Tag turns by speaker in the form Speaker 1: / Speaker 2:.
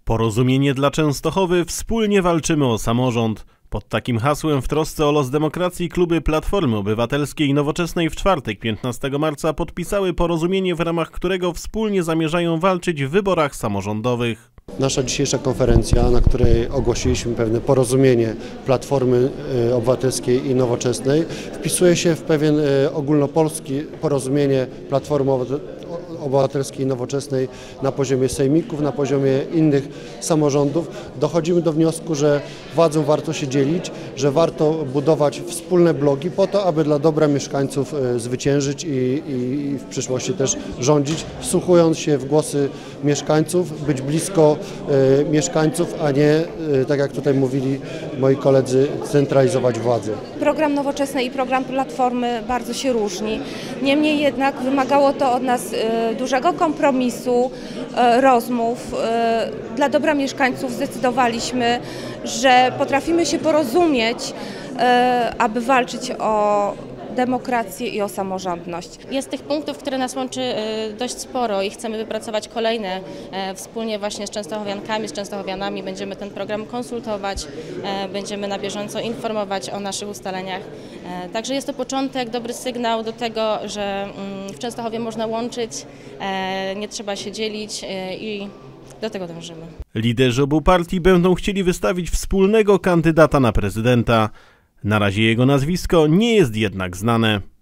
Speaker 1: Porozumienie dla Częstochowy, wspólnie walczymy o samorząd. Pod takim hasłem w trosce o los demokracji kluby Platformy Obywatelskiej i Nowoczesnej w czwartek 15 marca podpisały porozumienie, w ramach którego wspólnie zamierzają walczyć w wyborach samorządowych.
Speaker 2: Nasza dzisiejsza konferencja, na której ogłosiliśmy pewne porozumienie Platformy Obywatelskiej i Nowoczesnej, wpisuje się w pewien ogólnopolski porozumienie Platformy Obywatelskiej i Nowoczesnej na poziomie sejmików, na poziomie innych samorządów. Dochodzimy do wniosku, że władzą warto się dzielić, że warto budować wspólne bloki po to, aby dla dobra mieszkańców zwyciężyć i w przyszłości też rządzić, wsłuchując się w głosy mieszkańców, być blisko mieszkańców, a nie, tak jak tutaj mówili moi koledzy, centralizować władzę.
Speaker 3: Program Nowoczesnej i program Platformy bardzo się różni. Niemniej jednak wymagało to od nas dużego kompromisu, rozmów. Dla dobra mieszkańców zdecydowaliśmy, że potrafimy się porozumieć, aby walczyć o demokrację i o samorządność.
Speaker 4: Jest tych punktów, które nas łączy dość sporo i chcemy wypracować kolejne wspólnie właśnie z częstochowiankami, z częstochowianami. Będziemy ten program konsultować, będziemy na bieżąco informować o naszych ustaleniach. Także jest to początek, dobry sygnał do tego, że w Częstochowie można łączyć, nie trzeba się dzielić i do tego dążymy.
Speaker 1: Liderzy obu partii będą chcieli wystawić wspólnego kandydata na prezydenta. Na razie jego nazwisko nie jest jednak znane.